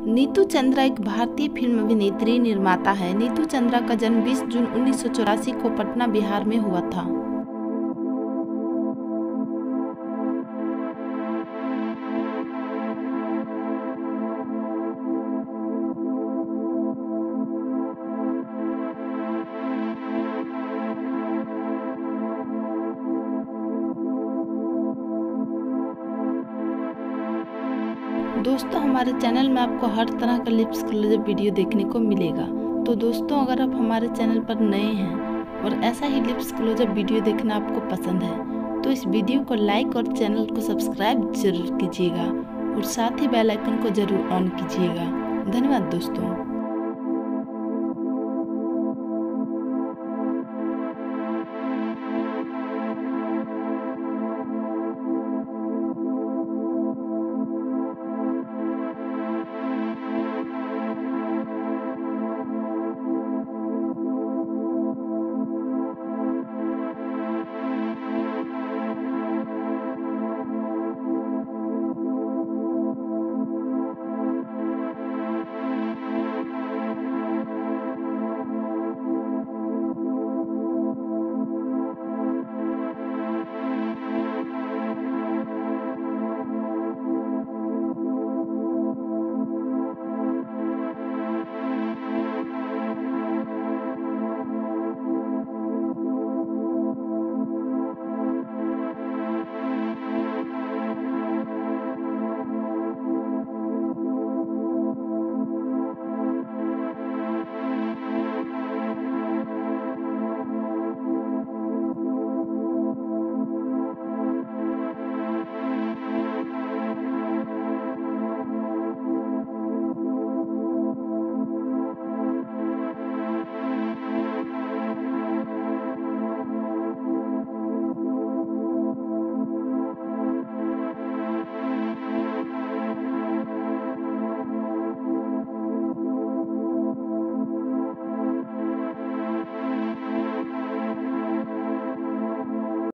नीतू चंद्रा एक भारतीय फिल्म अभिनेत्री निर्माता है। नीतू चंद्रा का जन्म 20 जून 1984 को पटना, बिहार में हुआ था। दोस्तों, हमारे चैनल में आपको हर तरह का लिप क्लोजअप वीडियो देखने को मिलेगा। तो दोस्तों, अगर आप हमारे चैनल पर नए हैं और ऐसा ही लिप्स क्लोजअप वीडियो देखना आपको पसंद है तो इस वीडियो को लाइक और चैनल को सब्सक्राइब जरूर कीजिएगा और साथ ही बेल आइकन को जरूर ऑन कीजिएगा। धन्यवाद दोस्तों।